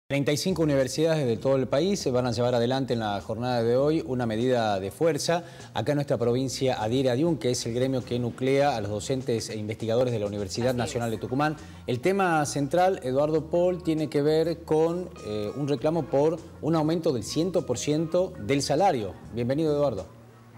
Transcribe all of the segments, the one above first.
35 universidades de todo el país van a llevar adelante en la jornada de hoy una medida de fuerza. Acá en nuestra provincia adhiere ADIUN, que es el gremio que nuclea a los docentes e investigadores de la Universidad Nacional de Tucumán. El tema central, Eduardo Paul, tiene que ver con un reclamo por un aumento del 100% del salario. Bienvenido, Eduardo.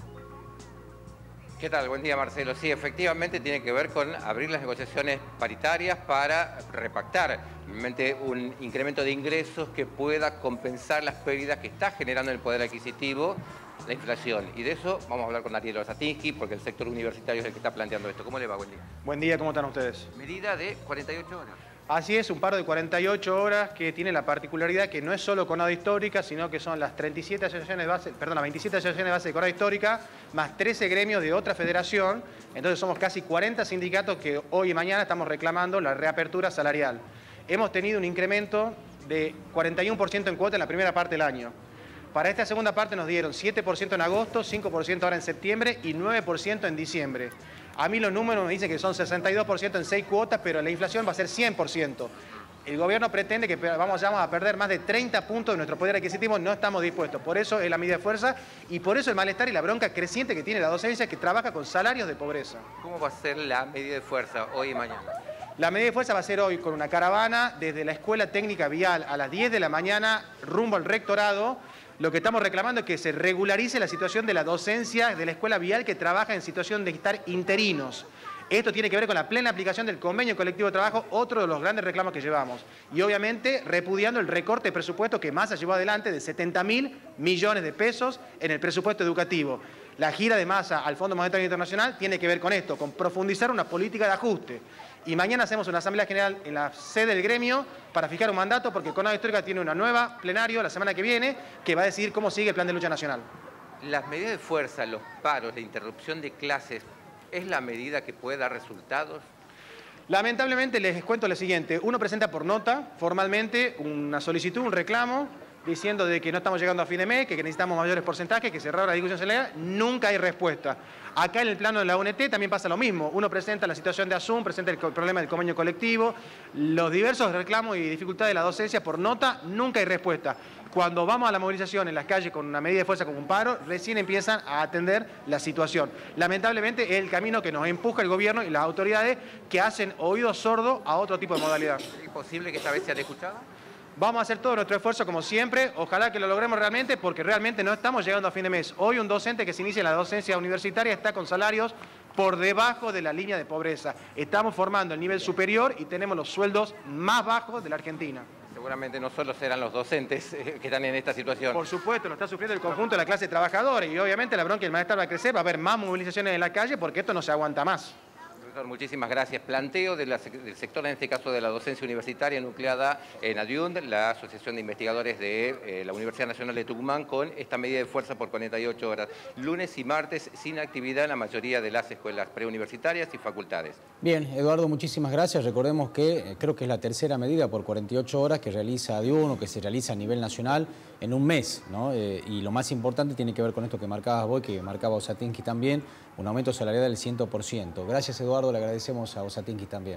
¿Qué tal? Buen día, Marcelo. Sí, efectivamente tiene que ver con abrir las negociaciones paritarias para repactar realmente un incremento de ingresos que pueda compensar las pérdidas que está generando en el poder adquisitivo la inflación. Y de eso vamos a hablar con Ariel Orsatinsky, porque el sector universitario es el que está planteando esto. ¿Cómo le va? Buen día. Buen día, ¿cómo están ustedes? Medida de 48 horas. Así es, un paro de 48 horas que tiene la particularidad que no es solo Conado Histórica, sino que son las 27 asociaciones de base, las 27 asociaciones de base de Conado Histórica, más 13 gremios de otra federación. Entonces somos casi 40 sindicatos que hoy y mañana estamos reclamando la reapertura salarial. Hemos tenido un incremento de 41% en cuota en la primera parte del año. Para esta segunda parte nos dieron 7% en agosto, 5% ahora en septiembre y 9% en diciembre. A mí los números me dicen que son 62% en 6 cuotas, pero la inflación va a ser 100%. El gobierno pretende que vamos a perder más de 30 puntos de nuestro poder adquisitivo, no estamos dispuestos. Por eso es la medida de fuerza y por eso el malestar y la bronca creciente que tiene la docencia que trabaja con salarios de pobreza. ¿Cómo va a ser la medida de fuerza hoy y mañana? La medida de fuerza va a ser hoy con una caravana desde la Escuela Técnica Vial a las 10 de la mañana rumbo al rectorado. Lo que estamos reclamando es que se regularice la situación de la docencia de la Escuela Vial que trabaja en situación de estar interinos. Esto tiene que ver con la plena aplicación del convenio colectivo de trabajo, otro de los grandes reclamos que llevamos. Y obviamente repudiando el recorte de presupuesto que Massa llevó adelante de 70.000 millones de pesos en el presupuesto educativo. La gira de Massa al Fondo Monetario Internacional tiene que ver con esto, con profundizar una política de ajuste. Y mañana hacemos una asamblea general en la sede del gremio para fijar un mandato, porque Conado Histórica tiene una nueva plenario la semana que viene que va a decidir cómo sigue el plan de lucha nacional. Las medidas de fuerza, los paros, la interrupción de clases, ¿es la medida que puede dar resultados? Lamentablemente les cuento lo siguiente, uno presenta por nota formalmente una solicitud, un reclamo, diciendo de que no estamos llegando a fin de mes, que necesitamos mayores porcentajes, que cerrar la discusión salarial, nunca hay respuesta. Acá en el plano de la UNT también pasa lo mismo, uno presenta la situación de ASUM, presenta el problema del convenio colectivo, los diversos reclamos y dificultades de la docencia por nota, nunca hay respuesta. Cuando vamos a la movilización en las calles con una medida de fuerza como un paro, recién empiezan a atender la situación. Lamentablemente es el camino que nos empuja el gobierno y las autoridades que hacen oídos sordos a otro tipo de modalidad. ¿Es posible que esta vez sean escuchadas? Vamos a hacer todo nuestro esfuerzo como siempre, ojalá que lo logremos realmente porque realmente no estamos llegando a fin de mes. Hoy un docente que se inicia en la docencia universitaria está con salarios por debajo de la línea de pobreza. Estamos formando el nivel superior y tenemos los sueldos más bajos de la Argentina. Seguramente no solo serán los docentes que están en esta situación. Por supuesto, lo está sufriendo el conjunto de la clase trabajadora y obviamente la bronca y el malestar va a crecer, va a haber más movilizaciones en la calle porque esto no se aguanta más. Profesor, muchísimas gracias. Planteo del sector, en este caso de la docencia universitaria nucleada en ADIUN, la Asociación de Investigadores de la Universidad Nacional de Tucumán, con esta medida de fuerza por 48 horas. Lunes y martes sin actividad en la mayoría de las escuelas preuniversitarias y facultades. Bien, Eduardo, muchísimas gracias. Recordemos que creo que es la tercera medida por 48 horas que realiza ADIUN o que se realiza a nivel nacional en un mes, ¿no? Y lo más importante tiene que ver con esto que marcabas vos, que marcaba Orsatinsky también, un aumento salarial del 100%. Gracias, Eduardo, le agradecemos a Orsatinsky también.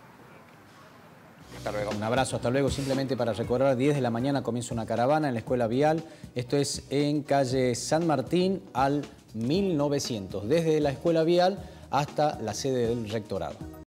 Hasta luego. Un abrazo, hasta luego. Simplemente para recordar, 10 de la mañana comienza una caravana en la Escuela Vial. Esto es en calle San Martín al 1900, desde la Escuela Vial hasta la sede del rectorado.